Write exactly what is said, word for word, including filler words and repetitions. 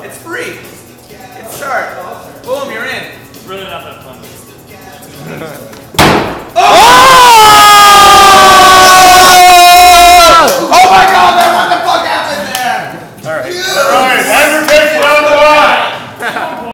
It's free. It's start. Boom, you're in. It's really not that fun.